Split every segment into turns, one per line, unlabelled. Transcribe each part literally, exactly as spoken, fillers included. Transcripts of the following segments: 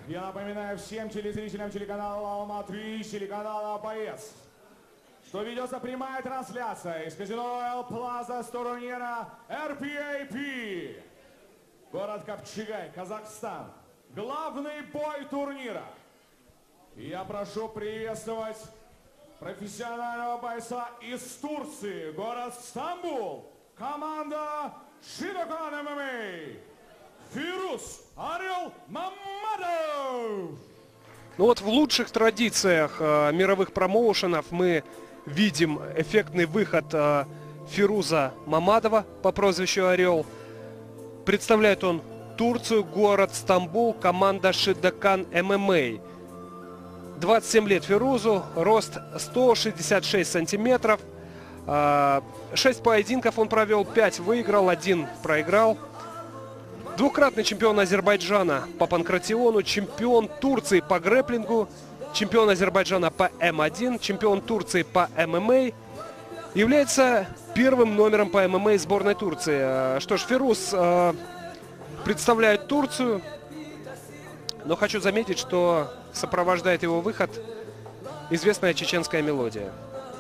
я напоминаю всем телезрителям телеканала Алматы, телеканала Боец, что ведется прямая трансляция из казино Эл Плаза с турнира эр пи эй пи. Город Капчагай, Казахстан. Главный бой турнира. И я прошу приветствовать профессионального бойца из Турции, город Стамбул, команда Шидокан эм эм а, Фирус Орел Мамадов.
Ну вот в лучших традициях э, мировых промоушенов мы видим эффектный выход э, Фируза Мамадова по прозвищу Орел. Представляет он Турцию, город Стамбул, команда Шидокан эм эм а. двадцать семь лет Фирузу, рост сто шестьдесят шесть сантиметров. шесть поединков он провел, пять выиграл, один проиграл. Двукратный чемпион Азербайджана по панкратиону, чемпион Турции по грэпплингу, чемпион Азербайджана по эм один, чемпион Турции по эм эм а. Является первым номером по эм эм а сборной Турции. Что ж, Фируз представляет Турцию, но хочу заметить, что сопровождает его выход известная чеченская мелодия.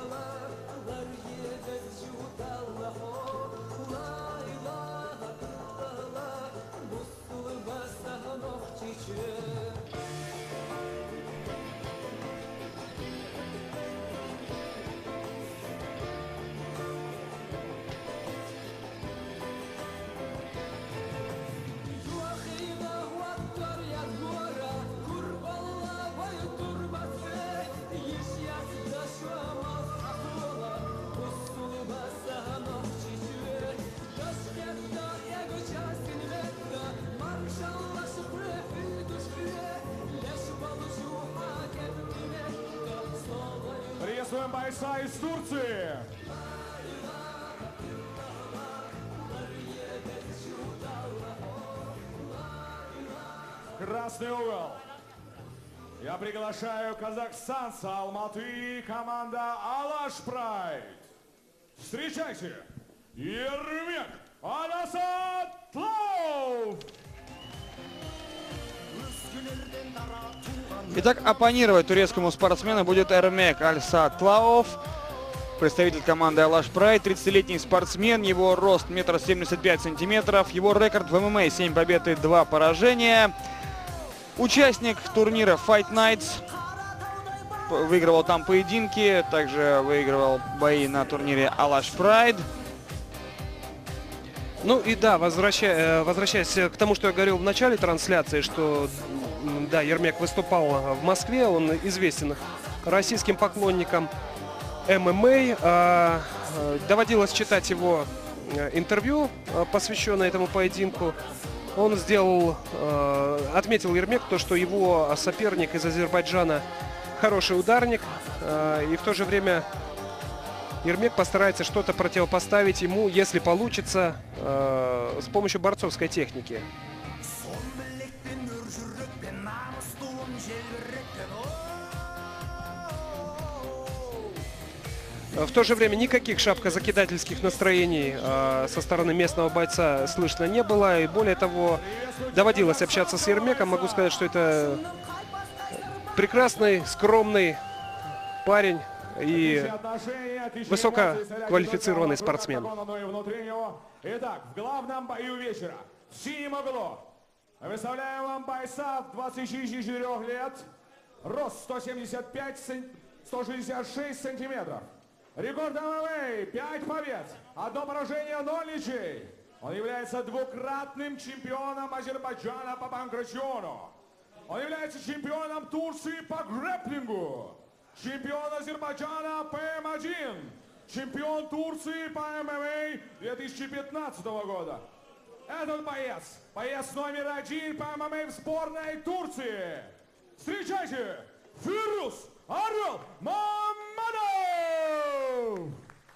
Приветствуем бойца из Турции. Красный угол. Я приглашаю казахстанца Алматы, команда Алаш Прайд. Встречайте, Ермек Анасатлов.
Итак, оппонировать турецкому спортсмену будет Ермек Аль-Сатлаов, представитель команды Алаш Прайд, тридцатилетний спортсмен, его рост метр семьдесят пять сантиметров, его рекорд в эм эм а семь побед и два поражения. Участник турнира Fight Nights, выигрывал там поединки, также выигрывал бои на турнире Алаш Прайд.
Ну и да, возвращаясь, возвращаясь к тому, что я говорил в начале трансляции, что да, Ермек выступал в Москве, он известен российским поклонникам эм эм а. Доводилось читать его интервью, посвященное этому поединку. Он сделал, отметил Ермек то, что его соперник из Азербайджана хороший ударник, и в то же время Ермек постарается что-то противопоставить ему, если получится, с помощью борцовской техники. В то же время никаких шапкозакидательских настроений э, со стороны местного бойца слышно не было. И более того, доводилось общаться с Ермеком. Могу сказать, что это прекрасный, скромный парень и высококвалифицированный спортсмен.
Итак, в главном бою вечера в синем углу выставляем вам бойца двадцати четырёх лет, рост сто семьдесят пять — сто шестьдесят шесть сантиметров. Рекорд эм эм а — пять побед, одно поражение, ноль ничей. Он является двукратным чемпионом Азербайджана по панкратиону. Он является чемпионом Турции по грэпплингу, чемпион Азербайджана по эм один, чемпион Турции по эм эм а две тысячи пятнадцатого года. Этот боец, боец номер один по эм эм а в сборной Турции. Встречайте, Фирус Орел Мамадов!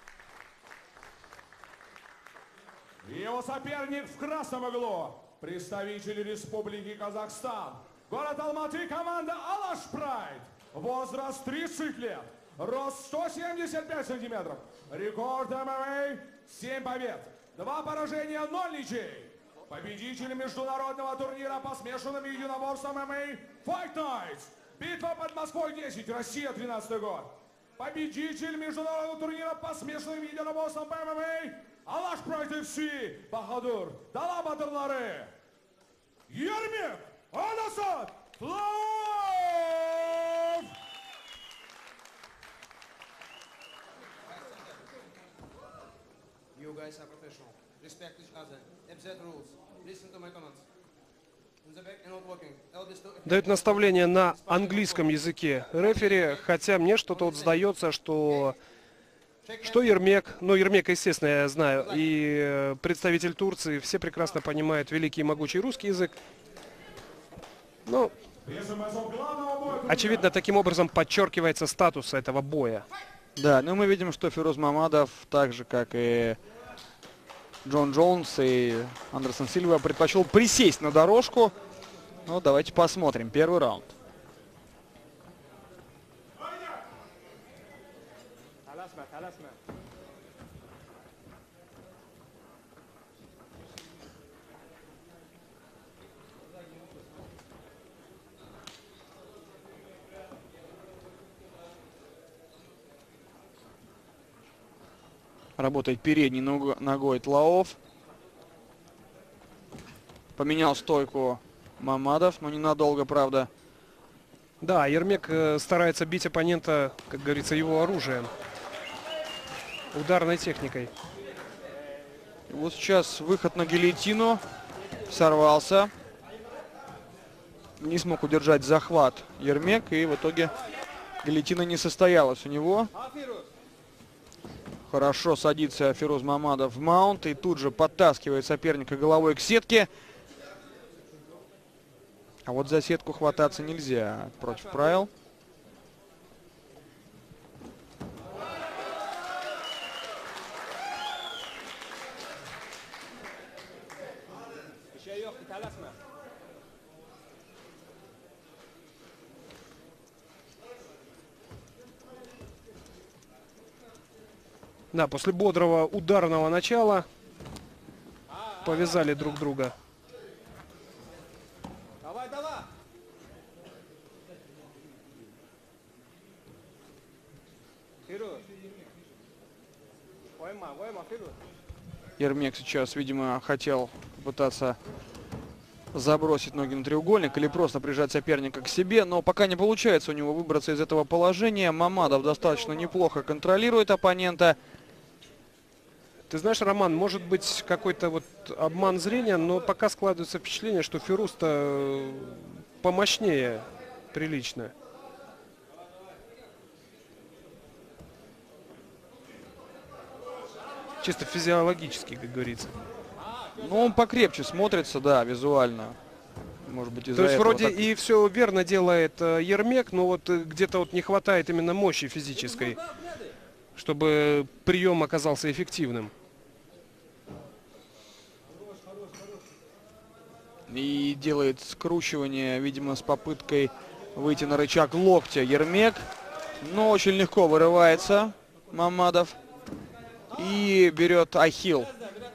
Его соперник в красном углу, представитель Республики Казахстан, город Алматы, команда Алаш Прайд, возраст тридцать лет, рост сто семьдесят пять сантиметров, рекорд эм эм а семь побед, два поражения, ноль ничей. Победитель международного турнира по смешанным единоборствам эм эм а Fight Nights. Битва под Москвой десять, Россия, тринадцатый год. Победитель международного турнира по смешанным единоборствам по эм эм а Алаш Прайд эф си Бахадур. Дала батырлары. Ермек Аласат Тлаов.
You guys are professional. Respect each other. F Z rules. Listen to my commands. In the back and not walking. Elbows to...
Дает наставление на английском языке рефери, хотя мне что-то вот сдается, что что Ермек, ну Ермека, естественно, я знаю, и представитель Турции, все прекрасно понимают великий и могучий русский язык. Ну, очевидно, таким образом подчеркивается статус этого боя.
Да, но мы видим, что Фируз Мамадов, так же как и Джон Джонс и Андерсон Сильва, предпочел присесть на дорожку. Ну, давайте посмотрим. Первый раунд. Работает передней ногой Тлаов. Поменял стойку Мамадов, но ненадолго, правда.
Да, Ермек э, старается бить оппонента, как говорится, его оружием. Ударной техникой.
И вот сейчас выход на гильотину. Сорвался. Не смог удержать захват Ермек, и в итоге гильотина не состоялась у него. Хорошо садится Фируз Мамадов в маунт и тут же подтаскивает соперника головой к сетке. А вот за сетку хвататься нельзя против правил.
Да, после бодрого ударного начала повязали друг друга.
Давай, давай.
Ермек сейчас, видимо, хотел пытаться забросить ноги на треугольник или просто прижать соперника к себе, но пока не получается у него выбраться из этого положения. Мамадов достаточно неплохо контролирует оппонента.
Ты знаешь, Роман, может быть какой-то вот обман зрения, но пока складывается впечатление, что Фируз-то помощнее прилично. Чисто физиологически, как говорится.
Ну, он покрепче смотрится, да, визуально. Может быть, из-за
То есть
этого
вроде
так...
и все верно делает э, Ермек, но вот э, где-то вот не хватает именно мощи физической, чтобы прием оказался эффективным.
И делает скручивание, видимо, с попыткой выйти на рычаг локтя Ермек. Но очень легко вырывается Мамадов. И берет ахилл.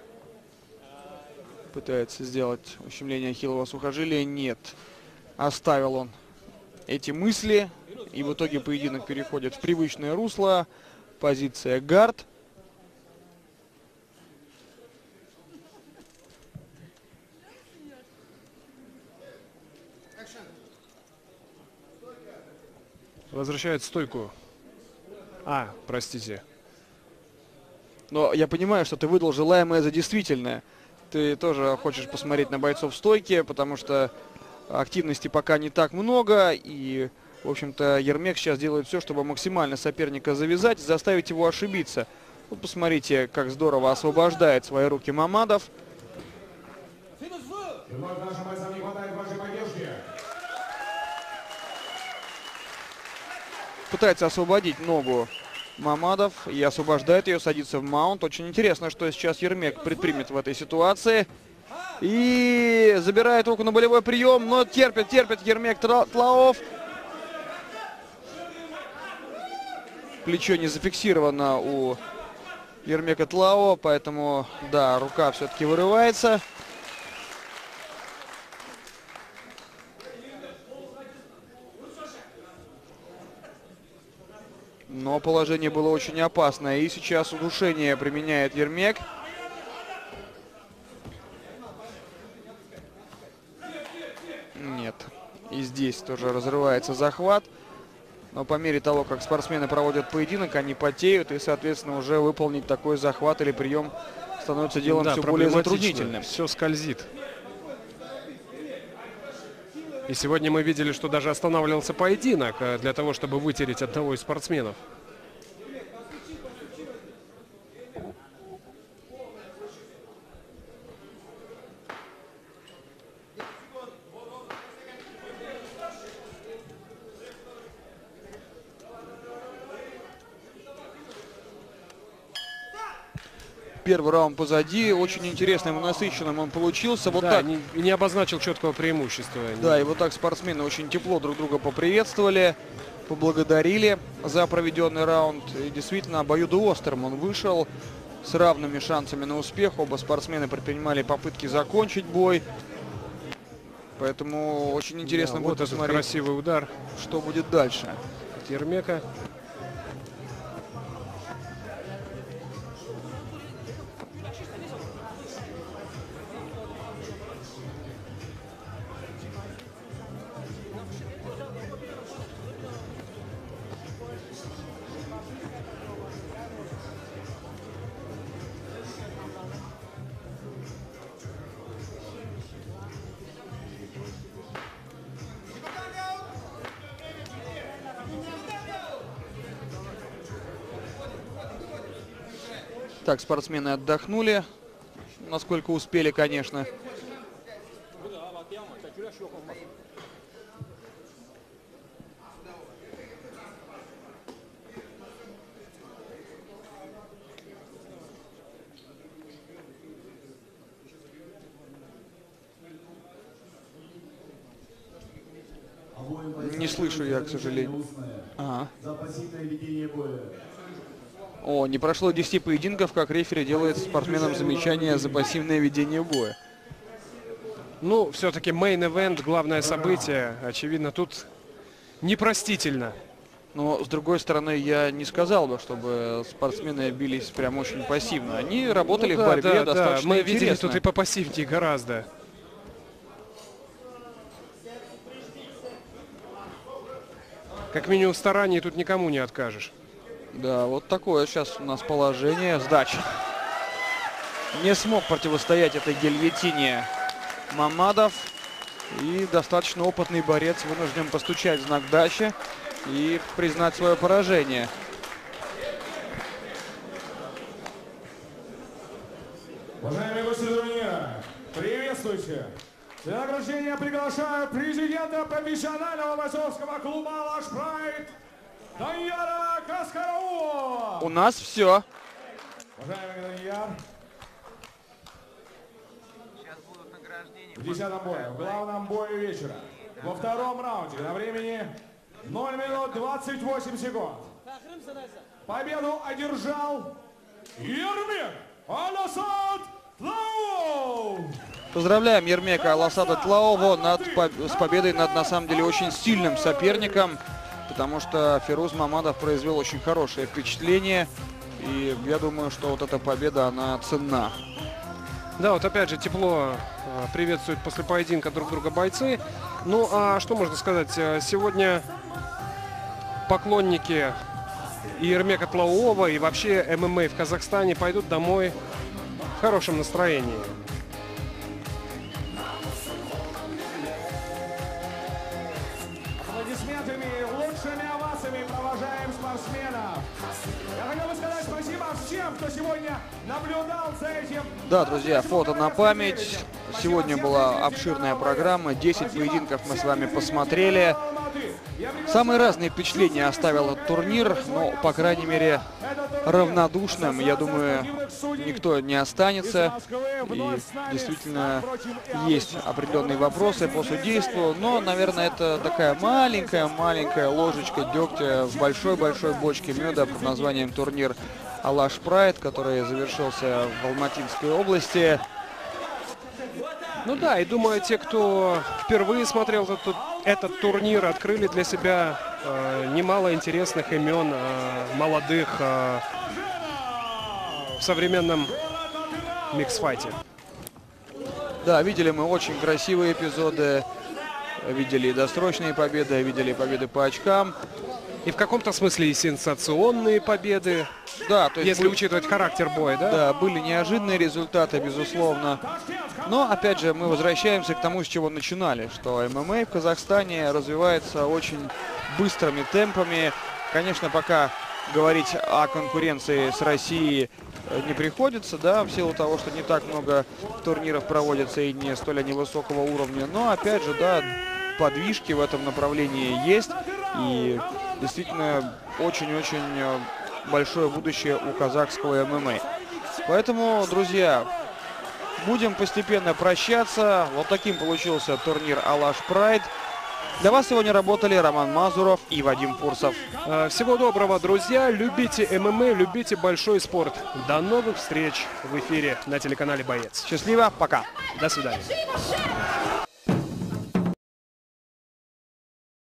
Пытается сделать ущемление ахиллова сухожилия. Нет. Оставил он эти мысли. И в итоге поединок переходит в привычное русло. Позиция гард.
Возвращает стойку. А, простите.
Но я понимаю, что ты выдал желаемое за действительное. Ты тоже хочешь посмотреть на бойцов в стойке, потому что активности пока не так много. И, в общем-то, Ермек сейчас делает все, чтобы максимально соперника завязать, заставить его ошибиться. Вот посмотрите, как здорово освобождает свои руки Мамадов. Пытается освободить ногу Мамадов и освобождает ее, садится в маунт. Очень интересно, что сейчас Ермек предпримет в этой ситуации. И забирает руку на болевой прием, но терпит, терпит Ермек Тлаов. Плечо не зафиксировано у Ермека Тлаова, поэтому, да, рука все-таки вырывается. Но положение было очень опасное. И сейчас удушение применяет Ермек. Нет. И здесь тоже разрывается захват. Но по мере того, как спортсмены проводят поединок, они потеют. И, соответственно, уже выполнить такой захват или прием становится делом
Да,
все более
проблематично.
затруднительным.
Все скользит. И сегодня мы видели, что даже останавливался поединок для того, чтобы вытереть одного из спортсменов.
Первый раунд позади, очень интересным и насыщенным он получился. Вот
Да,
так.
не, не обозначил четкого преимущества.
Да, и вот так спортсмены очень тепло друг друга поприветствовали, поблагодарили за проведенный раунд. И действительно обоюдоострым он вышел с равными шансами на успех. Оба спортсмена предпринимали попытки закончить бой. Поэтому очень интересно
Да,
будет
вот этот
посмотреть,
красивый удар
что будет дальше.
Ермека.
Так, спортсмены отдохнули, насколько успели, конечно. Не слышу я, к сожалению. Ага.
За пассивное ведение боя.
О, не прошло десяти поединков, как рефери делает спортсменам замечание за пассивное ведение боя.
Ну, все-таки мейн-эвент, главное событие. Очевидно, тут непростительно.
Но, с другой стороны, я не сказал бы, чтобы спортсмены бились прям очень пассивно. Они работали
Ну,
в
да,
борьбе
да,
достаточно
да. Мы видели
интересно.
тут и попассивнее гораздо. Как минимум стараний тут никому не откажешь.
Да, вот такое сейчас у нас положение. Сдача. Не смог противостоять этой гильотине Мамадов. И достаточно опытный борец вынужден постучать в знак дачи и признать свое поражение.
Уважаемые гости турнира, приветствуйте! Для награждения приглашаю президента профессионального бойцовского клуба «Алаш Прайд» Данияра Каскараула.
У нас все.
Уважаемый Данияр, в десятом бое, в главном бою вечера, во втором раунде, на времени ноль минут двадцать восемь секунд. Победу одержал Ермек Аласат Тлаов.
Поздравляем Ермека Аласата Тлаова над, с победой над, на самом деле, очень сильным соперником. Потому что Фируз Мамадов произвел очень хорошее впечатление. И я думаю, что вот эта победа, она ценна.
Да, вот опять же тепло приветствуют после поединка друг друга бойцы. Ну, а что можно сказать? Сегодня поклонники и Ермека Тлаова, и вообще эм эм а в Казахстане пойдут домой в хорошем настроении.
Аплодисментами, лучшими овациями провожаем спортсменов. Я хотел бы сказать спасибо всем, кто сегодня наблюдал за этим.
Да, друзья, фото на память. Сегодня была обширная программа. десять поединков мы с вами посмотрели. Самые разные впечатления оставил этот турнир, но, по крайней мере, равнодушным, я думаю, никто не останется. И действительно есть определенные вопросы по судейству, но, наверное, это такая маленькая-маленькая ложечка дегтя в большой-большой бочке меда под названием турнир «Алаш Прайд», который завершился в Алматинской области.
Ну да, и думаю, те, кто впервые смотрел этот этот турнир открыли для себя э, немало интересных имен, э, молодых э, в современном микс-файте.
Да, видели мы очень красивые эпизоды, видели и досрочные победы, видели победы по очкам.
И в каком-то смысле и сенсационные победы,
Да, то есть
если
были,
учитывать характер боя, да?
да, были неожиданные результаты, безусловно. Но, опять же, мы возвращаемся к тому, с чего начинали, что ММА в Казахстане развивается очень быстрыми темпами. Конечно, пока говорить о конкуренции с Россией не приходится, да, в силу того, что не так много турниров проводится и не столь они высокого уровня. Но, опять же, да, подвижки в этом направлении есть. И действительно очень-очень большое будущее у казахского ММА. Поэтому, друзья, будем постепенно прощаться. Вот таким получился турнир Алаш Прайд. Для вас сегодня работали Роман Мазуров и Вадим Фурсов.
Э, Всего доброго, друзья. Любите ММА, любите большой спорт. До новых встреч в эфире на телеканале Боец.
Счастливо, пока.
До свидания.